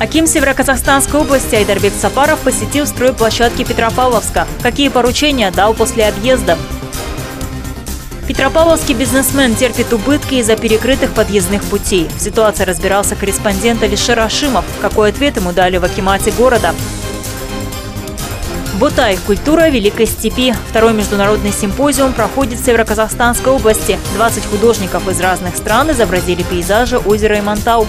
Аким Северо-Казахстанской области Айдарбек Сапаров посетил стройплощадки Петропавловска. Какие поручения дал после объезда? Петропавловский бизнесмен терпит убытки из-за перекрытых подъездных путей. В ситуации разбирался корреспондент Алишер Ашимов. Какой ответ ему дали в акимате города? Ботай. Культура Великой степи. Второй международный симпозиум проходит в Северо-Казахстанской области. 20 художников из разных стран изобразили пейзажи озера Имантау.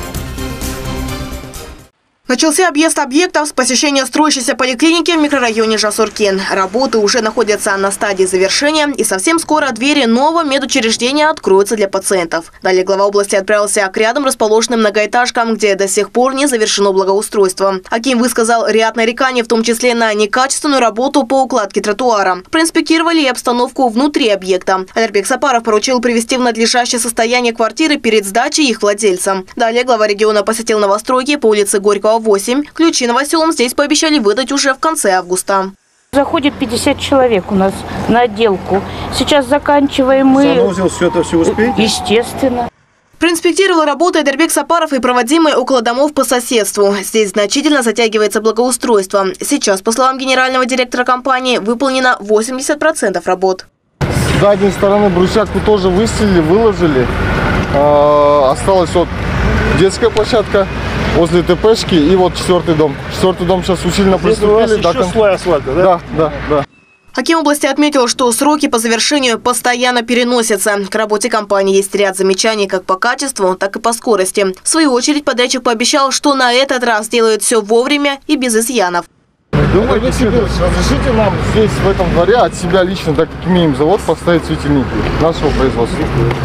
Начался объезд объектов с посещения строящейся поликлиники в микрорайоне Жасуркен. Работы уже находятся на стадии завершения, и совсем скоро двери нового медучреждения откроются для пациентов. Далее глава области отправился к рядом расположенным многоэтажкам, где до сих пор не завершено благоустройство. Аким высказал ряд нареканий, в том числе на некачественную работу по укладке тротуара. Проинспектировали и обстановку внутри объекта. Айдарбек Сапаров поручил привести в надлежащее состояние квартиры перед сдачей их владельцам. Далее глава региона посетил новостройки по улице Горького, 8. Ключи новоселам здесь пообещали выдать уже в конце августа. Заходит 50 человек у нас на отделку. Сейчас заканчиваем мы. Санузел, все успеете? Естественно. Проинспектировал работу Айдарбек Сапаров и проводимые около домов по соседству. Здесь значительно затягивается благоустройство. Сейчас, по словам генерального директора компании, выполнено 80% работ. С задней стороны брусчатку тоже выстелили, выложили. Осталась вот детская площадка возле ТПшки и вот четвертый дом. Четвертый дом сейчас усиленно приступили. Еще слой асфальта, да? Да. Аким области отметил, что сроки по завершению постоянно переносятся. К работе компании есть ряд замечаний как по качеству, так и по скорости. В свою очередь подрядчик пообещал, что на этот раз делают все вовремя и без изъянов. Думаю, разрешите нам здесь, в этом дворе, от себя лично, так как имеем завод, поставить светильники нашего производства.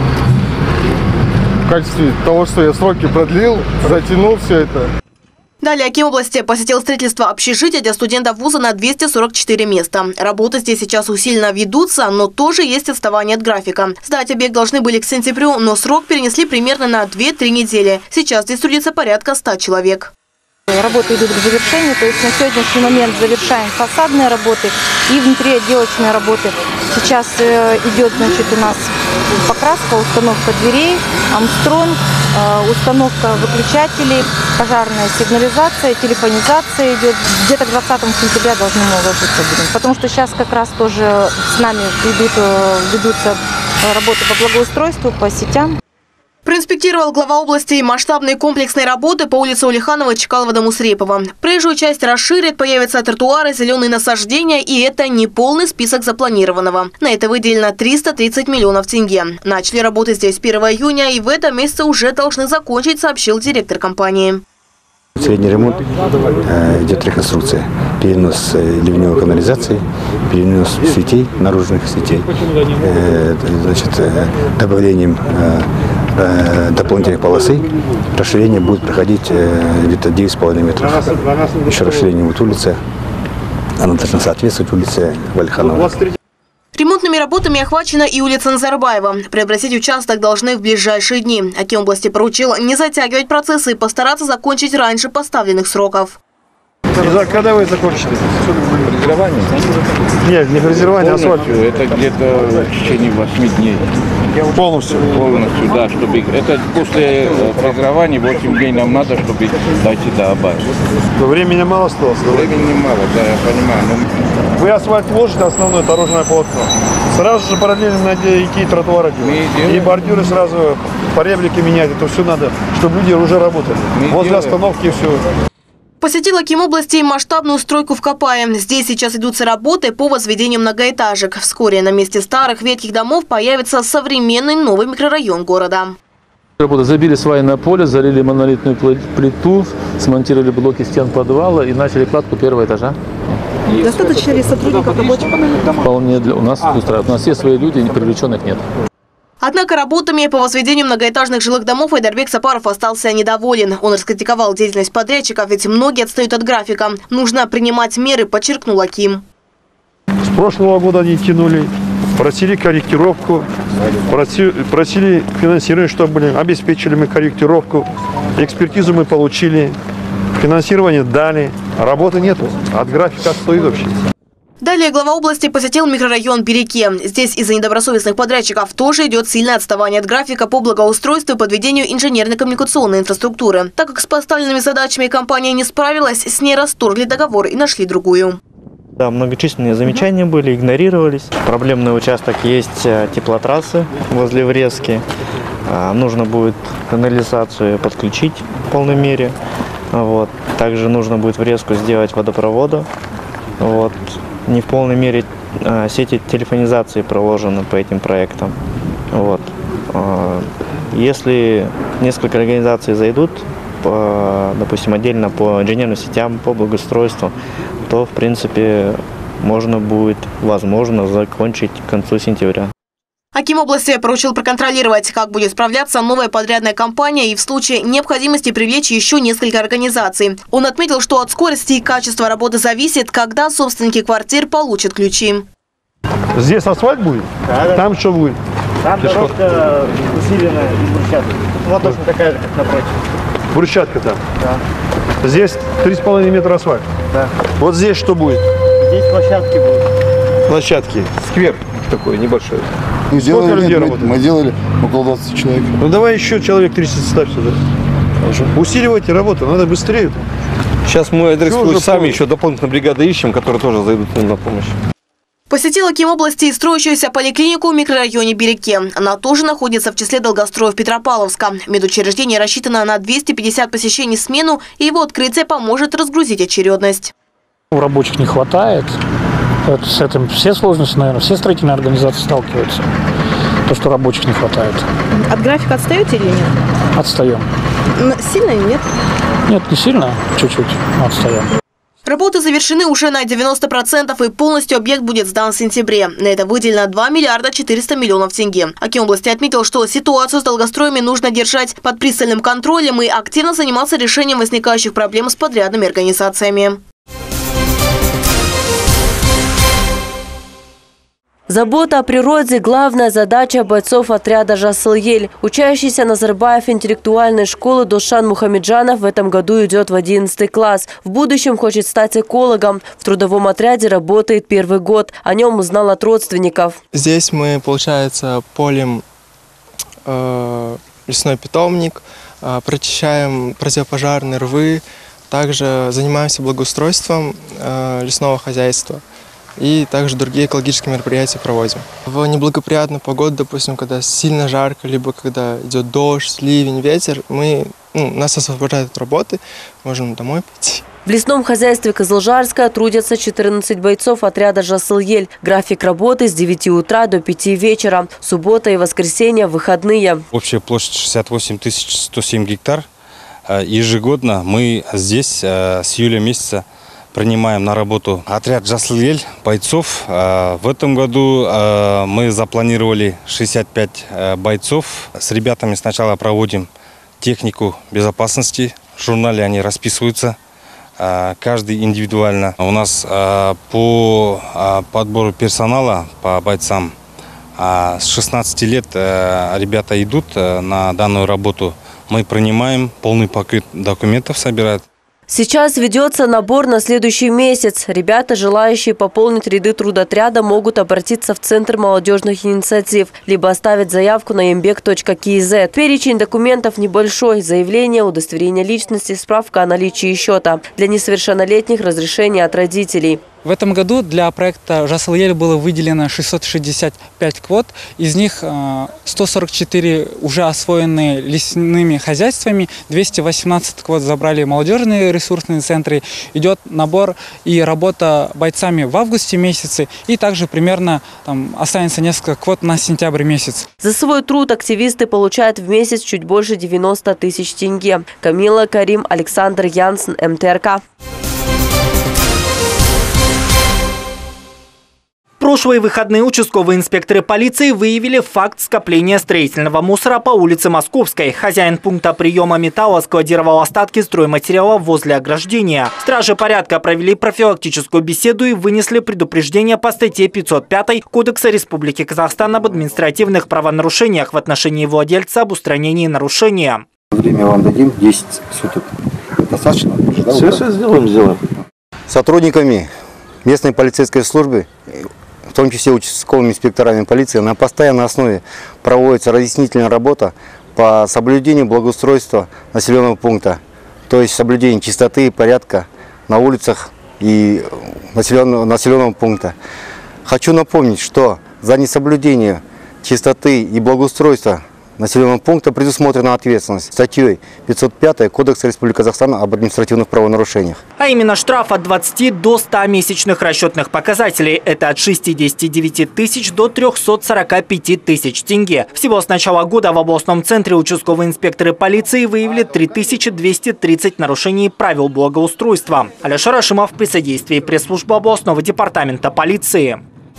В качестве того, что я сроки продлил, затянул все это. Далее Аким области посетил строительство общежития для студентов вуза на 244 места. Работы здесь сейчас усиленно ведутся, но тоже есть отставание от графика. Сдать объект должны были к сентябрю, но срок перенесли примерно на 2-3 недели. Сейчас здесь трудится порядка 100 человек. Работы идут к завершению, то есть на сегодняшний момент завершаем фасадные работы и внутриотделочные работы. Сейчас идет, у нас покраска, установка дверей, Армстронг, установка выключателей, пожарная сигнализация, телефонизация идет. Где-то к 20 сентября должны мы уложиться. Потому что сейчас как раз тоже с нами ведутся работы по благоустройству, по сетям. Проинспектировал глава области и масштабные комплексные работы по улице Улиханова, Чкалова до Мусрепова. Проезжую часть расширят, появятся тротуары, зеленые насаждения, и это не полный список запланированного. На это выделено 330 миллионов тенге. Начали работы здесь 1 июня, и в этом месяце уже должны закончить, сообщил директор компании. Средний ремонт, идет реконструкция, перенос ливневой канализации, перенос сетей, наружных сетей, добавлением дополнительных полосы. Расширение будет проходить где-то 9,5 метров. Еще расширение будет улица, она должна соответствовать улице Вальханова. Ремонтными работами охвачена и улица Назарбаева. Преобразить участок должны в ближайшие дни. Аким области поручил не затягивать процессы и постараться закончить раньше поставленных сроков. Когда вы закончите? Фрезерование? Нет, не фрезерование, а асфальт. Это где-то в течение 8 дней. Полностью? Полностью, да. Чтобы это после фрезерования 8 дней нам надо, чтобы дойти до Абая. Времени мало осталось? Времени мало, да, я понимаю. Но... Вы асфальт ложите, основное дорожное полотно. Сразу же параллельно надо идти тротуары делать. И бордюры сразу по реплике менять. Это все надо, чтобы люди уже работали. Возле остановки и все. Посетил Аким области и масштабную стройку в Копае. Здесь сейчас идутся работы по возведению многоэтажек. Вскоре на месте старых ветхих домов появится современный новый микрорайон города. Забили свайное поле, залили монолитную плиту, смонтировали блоки стен подвала и начали кладку 1-го этажа. Достаточно ли сотрудников рабочих? Вполне у нас устраивает. У нас все свои люди, привлеченных нет. Однако работами по возведению многоэтажных жилых домов Айдарбек Сапаров остался недоволен. Он раскритиковал деятельность подрядчиков, ведь многие отстают от графика. Нужно принимать меры, подчеркнул Аким. С прошлого года они тянули, просили корректировку, просили финансирование, чтобы обеспечили мы корректировку. Экспертизу мы получили, финансирование дали, а работы нету. От графика отстоит вообще. Далее глава области посетил микрорайон Береке. Здесь из-за недобросовестных подрядчиков тоже идет сильное отставание от графика по благоустройству и подведению инженерно-коммуникационной инфраструктуры. Так как с поставленными задачами компания не справилась, с ней расторгли договор и нашли другую. Да, многочисленные замечания были, игнорировались. Проблемный участок есть теплотрассы возле врезки. Нужно будет канализацию подключить в полной мере. Вот. Также нужно будет врезку сделать водопровода. Вот. Не в полной мере сети телефонизации проложены по этим проектам. Вот. Если несколько организаций зайдут, допустим, отдельно по инженерным сетям, по благоустройству, то, в принципе, можно будет, возможно, закончить к концу сентября. Аким области поручил проконтролировать, как будет справляться новая подрядная компания и в случае необходимости привлечь еще несколько организаций. Он отметил, что от скорости и качества работы зависит, когда собственники квартир получат ключи. Здесь асфальт будет? Да. Там что будет? Там дорожка усиленная из брусчатки. Вот точно такая же, как напротив. Брусчатка там? Да. Здесь 3,5 метра асфальт? Да. Вот здесь что будет? Здесь площадки будут. Площадки. Сквер такой небольшой. Мы делали около 20 человек. Ну давай еще человек 30 ставь сюда. Хорошо. Усиливайте работу, надо быстрее. Сейчас мы адресуем сами еще дополнительные бригады ищем, которые тоже зайдут нам на помощь. Посетил Аким области и строящуюся поликлинику в микрорайоне Береке. Она тоже находится в числе долгостроев Петропавловска. Медучреждение рассчитано на 250 посещений в смену, и его открытие поможет разгрузить очередность. Рабочих не хватает. С этим все сложности, наверное, все строительные организации сталкиваются. То, что рабочих не хватает. От графика отстаете или нет? Отстаем. Сильно или нет? Нет, не сильно, чуть-чуть, но отстаем. Работы завершены уже на 90% и полностью объект будет сдан в сентябре. На это выделено 2 миллиарда 400 миллионов тенге. Аким области отметил, что ситуацию с долгостроями нужно держать под пристальным контролем и активно заниматься решением возникающих проблем с подрядными организациями. Забота о природе – главная задача бойцов отряда «Жасыл-Ель». Учащийся Назарбаев интеллектуальной школы Душан Мухамеджанов в этом году идет в 11 класс. В будущем хочет стать экологом. В трудовом отряде работает первый год. О нем узнал от родственников. Здесь мы, получается, полим лесной питомник, прочищаем противопожарные рвы, также занимаемся благоустройством лесного хозяйства. И также другие экологические мероприятия проводим. В неблагоприятную погоду, допустим, когда сильно жарко, либо когда идет дождь, ливень, ветер, нас освобождают от работы, можем домой пойти. В лесном хозяйстве Кызылжарска трудятся 14 бойцов отряда «Жасыл-Ель». График работы с 9 утра до 5 вечера. Суббота и воскресенье – выходные. Общая площадь 68 107 гектар. Ежегодно мы здесь с июля месяца принимаем на работу отряд «Жасыл-Ель» бойцов. В этом году мы запланировали 65 бойцов. С ребятами сначала проводим технику безопасности. В журнале они расписываются, каждый индивидуально. У нас по подбору персонала, по бойцам, с 16 лет ребята идут на данную работу. Мы принимаем, полный пакет документов собирают. Сейчас ведется набор на следующий месяц. Ребята, желающие пополнить ряды трудотряда, могут обратиться в Центр молодежных инициатив, либо оставить заявку на embek.kz. Перечень документов небольшой. Заявление, удостоверение личности, справка о наличии счета. Для несовершеннолетних разрешение от родителей. В этом году для проекта «Жасыл-Ель» было выделено 665 квот. Из них 144 уже освоены лесными хозяйствами, 218 квот забрали молодежные ресурсные центры. Идет набор и работа бойцами в августе месяце, и также примерно останется несколько квот на сентябрь месяц. За свой труд активисты получают в месяц чуть больше 90 тысяч тенге. Камила, Карим, Александр Янсен, МТРК. В прошлые выходные участковые инспекторы полиции выявили факт скопления строительного мусора по улице Московской. Хозяин пункта приема металла складировал остатки стройматериала возле ограждения. Стражи порядка провели профилактическую беседу и вынесли предупреждение по статье 505 Кодекса Республики Казахстан об административных правонарушениях в отношении владельца об устранении нарушения. Время вам дадим, 10 суток. Достаточно? Все сделаем. Сотрудниками местной полицейской службы, в том числе участковыми инспекторами полиции, на постоянной основе проводится разъяснительная работа по соблюдению благоустройства населенного пункта, то есть соблюдение чистоты и порядка на улицах и населенного пункта. Хочу напомнить, что за несоблюдение чистоты и благоустройства населенного пункта предусмотрена ответственность статьей 505 Кодекса Республики Казахстан об административных правонарушениях. А именно штраф от 20 до 100 месячных расчетных показателей. Это от 69 тысяч до 345 тысяч тенге. Всего с начала года в областном центре участковые инспекторы полиции выявили 3230 нарушений правил благоустройства. Алишер Ашимов при содействии пресс-службы областного департамента полиции.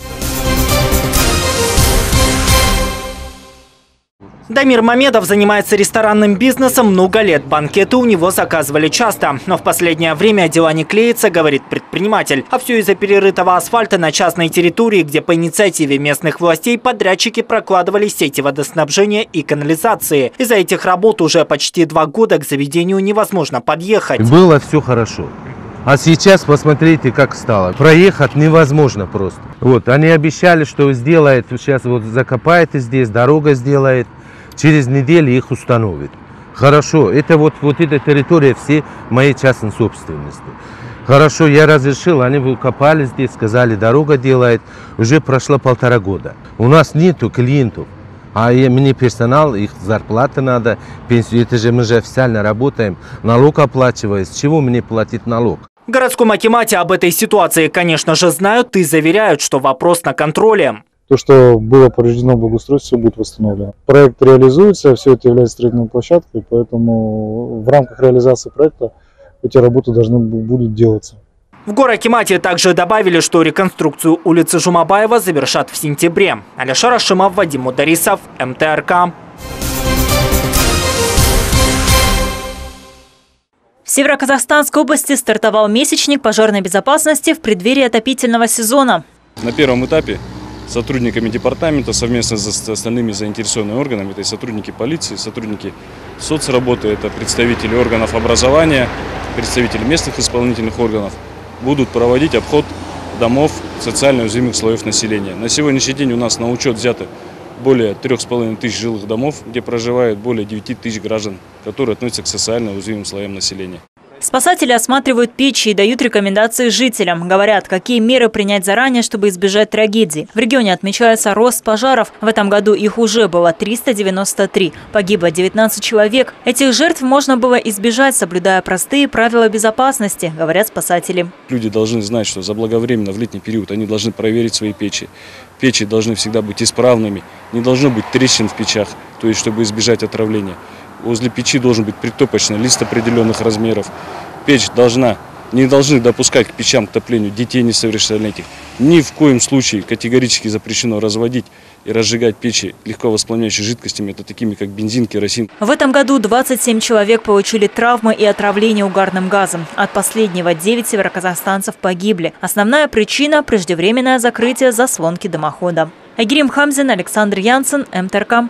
Дамир Мамедов занимается ресторанным бизнесом много лет. Банкеты у него заказывали часто. Но в последнее время дела не клеятся, говорит предприниматель. А все из-за перерытого асфальта на частной территории, где по инициативе местных властей подрядчики прокладывали сети водоснабжения и канализации. Из-за этих работ уже почти 2 года к заведению невозможно подъехать. Было все хорошо. А сейчас посмотрите, как стало. Проехать невозможно просто. Вот, они обещали, что сделает, сейчас вот закопает здесь, дорога сделает. Через неделю их установит. Хорошо, это вот эта территория все моей частной собственности. Хорошо, я разрешил, они выкопали здесь, сказали, дорога делает. Уже прошло 1,5 года. У нас нету клиентов. А мне персонал, их зарплата надо, пенсию. Это же мы же официально работаем, налог оплачивая. С чего мне платить налог? В городском акимате об этой ситуации, конечно же, знают и заверяют, что вопрос на контроле. То, что было повреждено благоустройство, будет восстановлено. Проект реализуется, все это является строительной площадкой, поэтому в рамках реализации проекта эти работы должны будут делаться. В горакимате также добавили, что реконструкцию улицы Жумабаева завершат в сентябре. Алишер Ашимов, Вадим Мударисов, МТРК. В Североказахстанской области стартовал месячник пожарной безопасности в преддверии отопительного сезона. На первом этапе сотрудниками департамента совместно с остальными заинтересованными органами, это и сотрудники полиции, сотрудники соцработы, это представители органов образования, представители местных исполнительных органов, будут проводить обход домов социально уязвимых слоев населения. На сегодняшний день у нас на учет взято более 3500 жилых домов, где проживает более 9000 граждан, которые относятся к социально уязвимым слоям населения. Спасатели осматривают печи и дают рекомендации жителям. Говорят, какие меры принять заранее, чтобы избежать трагедий. В регионе отмечается рост пожаров. В этом году их уже было 393. Погибло 19 человек. Этих жертв можно было избежать, соблюдая простые правила безопасности, говорят спасатели. Люди должны знать, что заблаговременно в летний период они должны проверить свои печи. Печи должны всегда быть исправными. Не должно быть трещин в печах, то есть чтобы избежать отравления. Возле печи должен быть притопочный лист определенных размеров. Печь не должны допускать к печам, к топлению детей несовершеннолетних. Ни в коем случае категорически запрещено разводить и разжигать печи легко воспламеняющими жидкостями, это такими как бензин, керосин. В этом году 27 человек получили травмы и отравление угарным газом. От последнего 9 североказахстанцев погибли. Основная причина – преждевременное закрытие заслонки дымохода. Айгерим Хамзин, Александр Янсен, МТРК.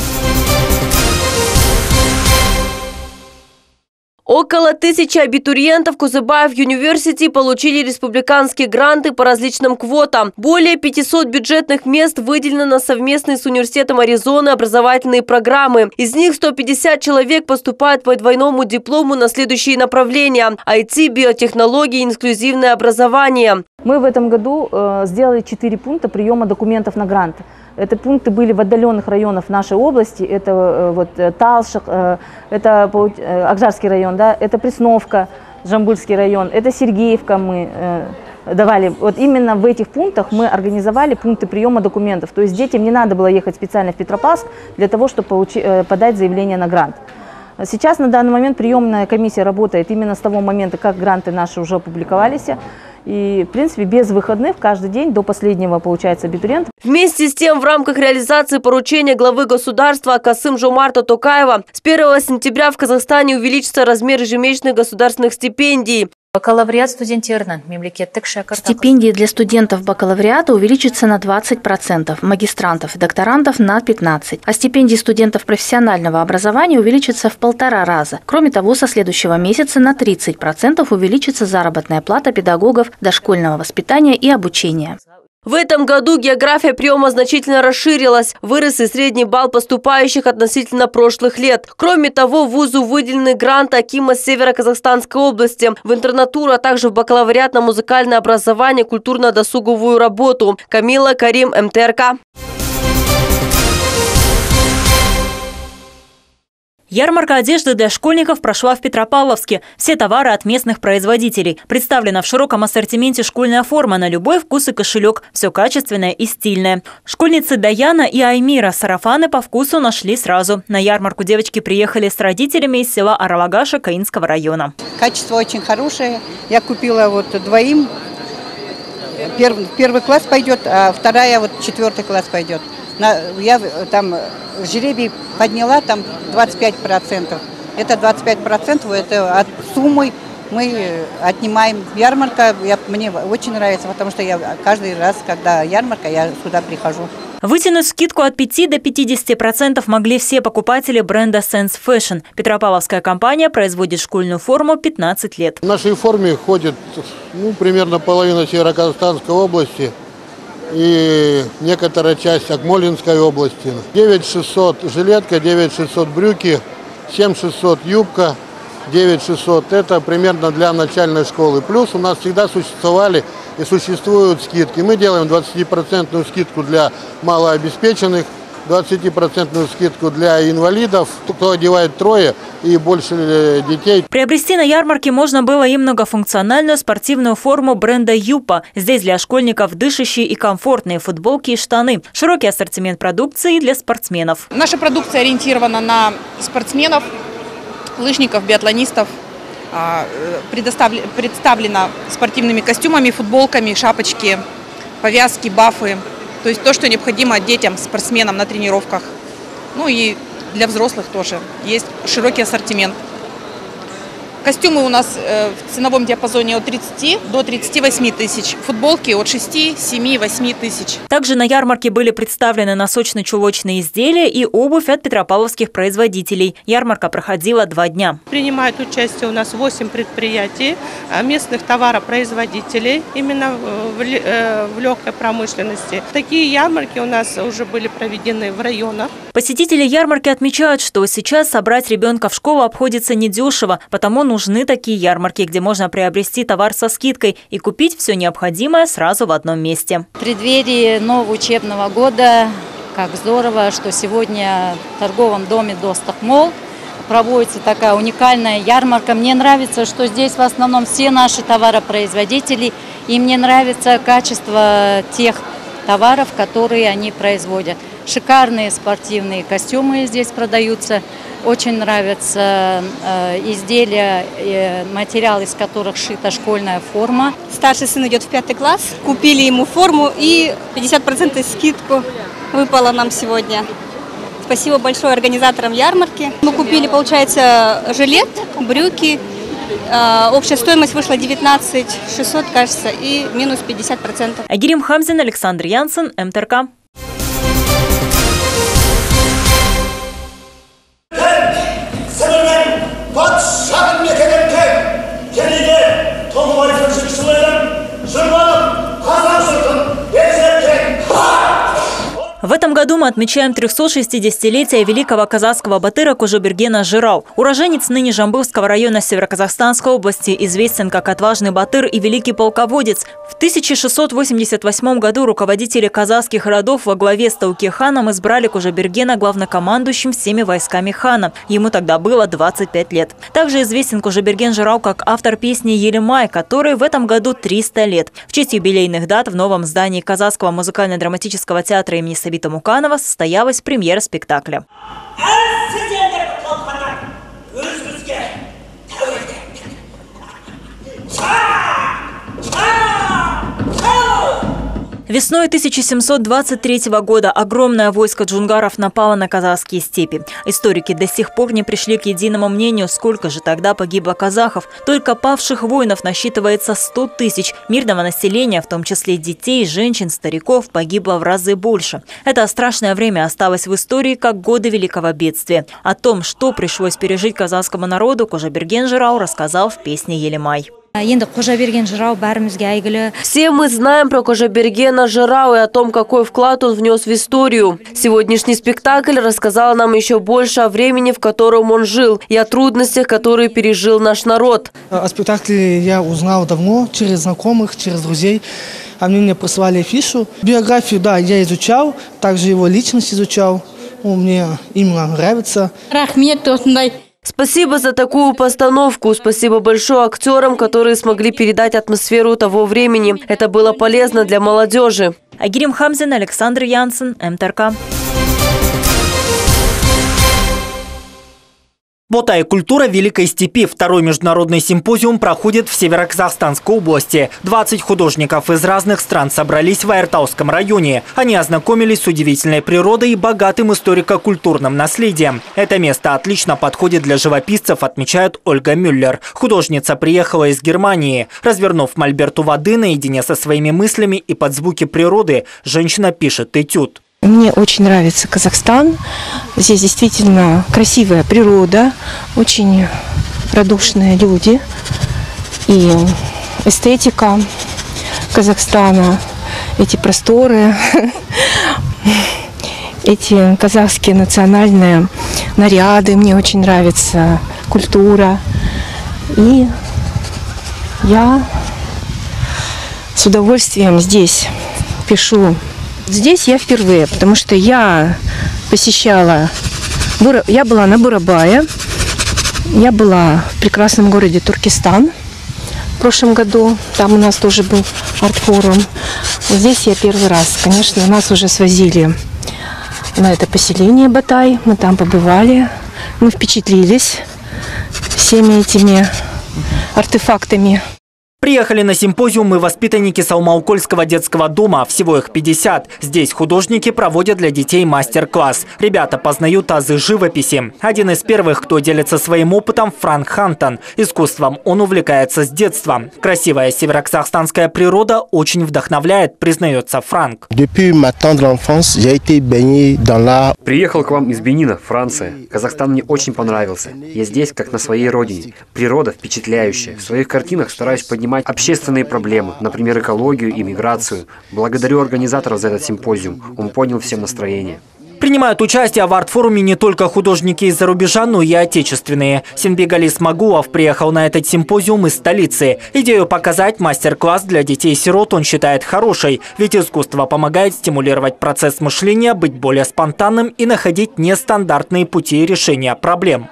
Около 1000 абитуриентов Кузыбаев Юниверсити получили республиканские гранты по различным квотам. Более 500 бюджетных мест выделено на совместные с Университетом Аризоны образовательные программы. Из них 150 человек поступают по двойному диплому на следующие направления – IT, биотехнологии, инклюзивное образование. Мы в этом году сделали 4 пункта приема документов на грант. Это пункты были в отдаленных районах нашей области. Это вот Талших, это Акжарский район, да, это Пресновка, Жамбыльский район, это Сергеевка мы давали. Вот именно в этих пунктах мы организовали пункты приема документов. То есть детям не надо было ехать специально в Петропавловск для того, чтобы подать заявление на грант. Сейчас на данный момент приемная комиссия работает именно с того момента, как гранты наши уже опубликовались. И, в принципе, без выходных каждый день до последнего получается абитуриент. Вместе с тем, в рамках реализации поручения главы государства Касым-Жомарта Токаева с 1 сентября в Казахстане увеличится размер ежемесячных государственных стипендий. Бакалавриат студенттерінің мемлекеттік шәкіртақысы. Стипендии для студентов бакалавриата увеличатся на 20%, магистрантов и докторантов на 15%, а стипендии студентов профессионального образования увеличатся в 1,5 раза. Кроме того, со следующего месяца на 30% увеличится заработная плата педагогов дошкольного воспитания и обучения. В этом году география приема значительно расширилась. Вырос и средний балл поступающих относительно прошлых лет. Кроме того, вузу выделены гранты Акима Северо-Казахстанской области в интернатуру, а также в бакалавриат на музыкальное образование, культурно-досуговую работу. Камила, Карим, МТРК. Ярмарка одежды для школьников прошла в Петропавловске. Все товары от местных производителей. Представлена в широком ассортименте школьная форма на любой вкус и кошелек. Все качественное и стильное. Школьницы Даяна и Аймира сарафаны по вкусу нашли сразу. На ярмарку девочки приехали с родителями из села Аралагаша Каинского района. Качество очень хорошее. Я купила вот двоим. Первый класс пойдет, а вторая вот 4 класс пойдет. Я там жребий подняла, там 25%. Это 25%, это от суммы мы отнимаем. Ярмарка мне очень нравится, потому что я каждый раз, когда ярмарка, я сюда прихожу. Вытянуть скидку от 5 до 50% могли все покупатели бренда Sense Fashion. Петропавловская компания производит школьную форму 15 лет. В нашей форме ходит примерно половина Северо-Казахстанской области и некоторая часть Акмолинской области. 9600 жилетка, 9600 брюки, 7600 юбка, 9600 это примерно для начальной школы. Плюс у нас всегда существовали и существуют скидки. Мы делаем 20% скидку для малообеспеченных, 20% скидку для инвалидов, кто одевает 3 и больше детей. Приобрести на ярмарке можно было и многофункциональную спортивную форму бренда Юпа. Здесь для школьников дышащие и комфортные футболки и штаны. Широкий ассортимент продукции для спортсменов. Наша продукция ориентирована на спортсменов, лыжников, биатлонистов. Представлена спортивными костюмами, футболками, шапочки, повязки, бафы. То есть то, что необходимо детям, спортсменам на тренировках. Ну и для взрослых тоже. Есть широкий ассортимент. Костюмы у нас в ценовом диапазоне от 30 до 38 тысяч. Футболки от 6, 7, 8 тысяч. Также на ярмарке были представлены носочно-чулочные изделия и обувь от петропавловских производителей. Ярмарка проходила 2 дня. Принимают участие у нас 8 предприятий, местных товаропроизводителей, именно в легкой промышленности. Такие ярмарки у нас уже были проведены в районах. Посетители ярмарки отмечают, что сейчас собрать ребенка в школу обходится недешево, потому нужны такие ярмарки, где можно приобрести товар со скидкой и купить все необходимое сразу в одном месте. В преддверии нового учебного года, как здорово, что сегодня в торговом доме Достахмол проводится такая уникальная ярмарка. Мне нравится, что здесь в основном все наши товаропроизводители, и мне нравится качество тех товаров, которые они производят. Шикарные спортивные костюмы здесь продаются. Очень нравятся изделия, материал из которых шита школьная форма. Старший сын идет в 5 класс. Купили ему форму и 50% скидку выпала нам сегодня. Спасибо большое организаторам ярмарки. Мы купили, получается, жилет, брюки. Общая стоимость вышла 19 600, кажется, и минус 50%. Агирим Хамзин, Александр Янсен, МТРК. В этом году мы отмечаем 360-летие великого казахского батыра Кожобергена Жырау. Уроженец ныне Жамбылского района Северо-Казахстанской области, известен как отважный батыр и великий полководец. В 1688 году руководители казахских родов во главе с Тауке ханом избрали Кожобергена главнокомандующим всеми войсками хана. Ему тогда было 25 лет. Также известен Кожоберген Жырау как автор песни «Елимай», которой в этом году 300 лет. В честь юбилейных дат в новом здании Казахского музыкально-драматического театра имени Сабита Муканова состоялась премьера спектакля. Весной 1723 года огромное войско джунгаров напало на казахские степи. Историки до сих пор не пришли к единому мнению, сколько же тогда погибло казахов. Только павших воинов насчитывается 100 тысяч. Мирного населения, в том числе детей, женщин, стариков, погибло в разы больше. Это страшное время осталось в истории как годы великого бедствия. О том, что пришлось пережить казахскому народу, Кожаберген Жырау рассказал в песне «Елемай». Все мы знаем про Кожабергена Жырау и о том, какой вклад он внес в историю. Сегодняшний спектакль рассказал нам еще больше о времени, в котором он жил, и о трудностях, которые пережил наш народ. О спектакле я узнал давно, через знакомых, через друзей. Они мне прислали афишу. Биографию, да, я изучал, также его личность изучал. Мне именно нравится. Спасибо за такую постановку. Спасибо большое актерам, которые смогли передать атмосферу того времени. Это было полезно для молодежи. Айгерим Хамзин, Александр Янсен, МТРК. Бота и культура Великой Степи. Второй международный симпозиум проходит в Северо-Казахстанской области. 20 художников из разных стран собрались в Айыртауском районе. Они ознакомились с удивительной природой и богатым историко-культурным наследием. Это место отлично подходит для живописцев, отмечает Ольга Мюллер. Художница приехала из Германии. Развернув мольберт у воды наедине со своими мыслями и под звуки природы, женщина пишет этюд. Мне очень нравится Казахстан. Здесь действительно красивая природа, очень радушные люди. И эстетика Казахстана, эти просторы, эти казахские национальные наряды. Мне очень нравится культура. И я с удовольствием здесь пишу. Здесь я впервые, потому что я посещала, я была на Бурабае, я была в прекрасном городе Туркестан в прошлом году, там у нас тоже был арт-форум. Здесь я первый раз, конечно, нас уже свозили на это поселение Батай, мы там побывали, мы впечатлились всеми этими артефактами. Приехали на симпозиум и воспитанники Салмаукольского детского дома. Всего их 50. Здесь художники проводят для детей мастер-класс. Ребята познают азы живописи. Один из первых, кто делится своим опытом, Франк Хантон. Искусством он увлекается с детства. Красивая северо-казахстанская природа очень вдохновляет, признается Франк. Приехал к вам из Бенина, Франция. Казахстан мне очень понравился. Я здесь, как на своей родине. Природа впечатляющая. В своих картинах стараюсь поднимать общественные проблемы, например, экологию и миграцию. Благодарю организаторов за этот симпозиум. Он поднял всем настроение. Принимают участие в арт-форуме не только художники из-за рубежа, но и отечественные. Синбегали Смагулов приехал на этот симпозиум из столицы. Идею показать мастер-класс для детей-сирот он считает хорошей, ведь искусство помогает стимулировать процесс мышления, быть более спонтанным и находить нестандартные пути решения проблем.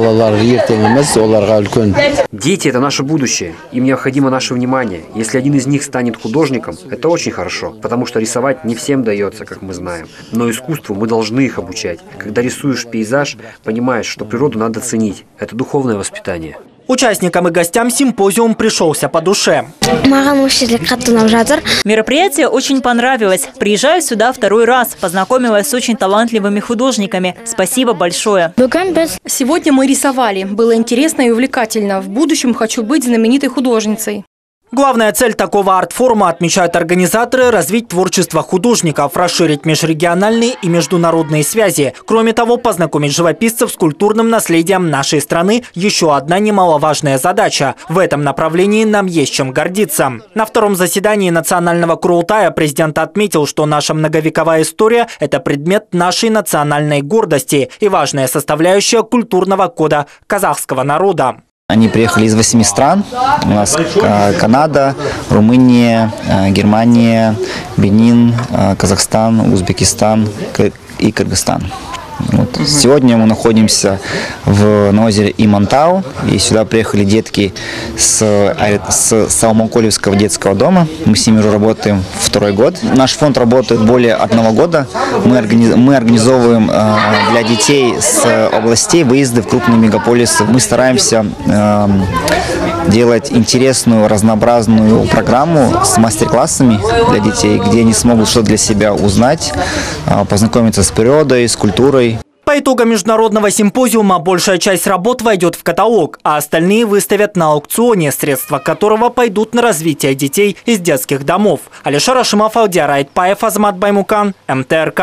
Дети – это наше будущее. Им необходимо наше внимание. Если один из них станет художником, это очень хорошо, потому что рисовать не всем дается, как мы знаем. Но искусству мы должны их обучать. Когда рисуешь пейзаж, понимаешь, что природу надо ценить. Это духовное воспитание. Участникам и гостям симпозиум пришелся по душе. Мероприятие очень понравилось. Приезжаю сюда второй раз. Познакомилась с очень талантливыми художниками. Спасибо большое. Сегодня мы рисовали. Было интересно и увлекательно. В будущем хочу быть знаменитой художницей. Главная цель такого арт-форума, отмечают организаторы, развить творчество художников, расширить межрегиональные и международные связи. Кроме того, познакомить живописцев с культурным наследием нашей страны – еще одна немаловажная задача. В этом направлении нам есть чем гордиться. На втором заседании национального Курултая президент отметил, что наша многовековая история – это предмет нашей национальной гордости и важная составляющая культурного кода казахского народа. Они приехали из 8 стран. У нас Канада, Румыния, Германия, Бенин, Казахстан, Узбекистан и Кыргызстан. Вот. Сегодня мы находимся на озере Имантау, и сюда приехали детки с Салмаукольского детского дома. Мы с ними уже работаем второй год. Наш фонд работает более 1 года. Мы организовываем для детей с областей выезды в крупные мегаполисы. Мы стараемся делать интересную, разнообразную программу с мастер-классами для детей, где они смогут что-то для себя узнать, познакомиться с природой, с культурой. По итогам международного симпозиума большая часть работ войдет в каталог, а остальные выставят на аукционе, средства которого пойдут на развитие детей из детских домов. Алишер Ашимов, Алдияр Айтпаев, Азамат Баймукан, МТРК.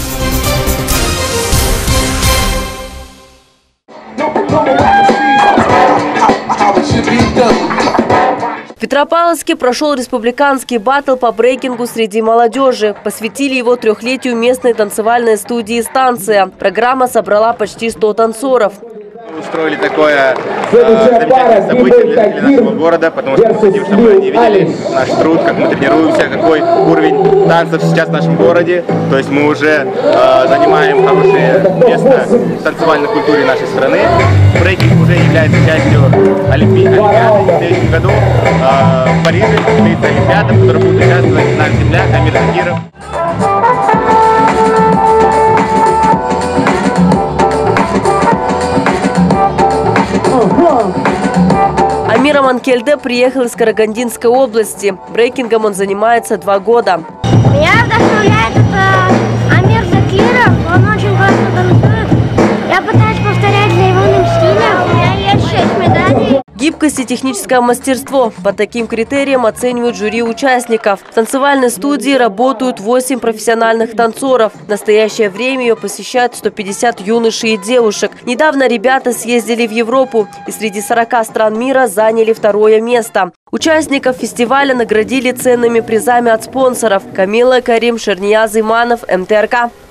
В Петропавловске прошел республиканский баттл по брейкингу среди молодежи. Посвятили его 3-летию местной танцевальной студии «Станция». Программа собрала почти 100 танцоров. Мы устроили такое замечательное событие для нашего города, потому что мы хотим, чтобы они видели наш труд, как мы тренируемся, какой уровень танцев сейчас в нашем городе. То есть мы уже занимаем хорошее место в танцевальной культуре нашей страны. Брейкинг уже является частью Олимпиады. В следующем году в Париже состоится Олимпиада, в которой будут участвовать наша земля, Амир Закиров. Амир Аманкельде приехал из Карагандинской области. Брейкингом он занимается 2 года. Меня вдохновляет Амир Закиров. Он очень классно танцует. Я пытаюсь повторять за его стилем. У меня есть 6 медалей. Гибкость и техническое мастерство. По таким критериям оценивают жюри участников. В танцевальной студии работают 8 профессиональных танцоров. В настоящее время ее посещают 150 юношей и девушек. Недавно ребята съездили в Европу и среди 40 стран мира заняли 2-е место. Участников фестиваля наградили ценными призами от спонсоров. Камила Карим, Шернияз Иманов, МТРК.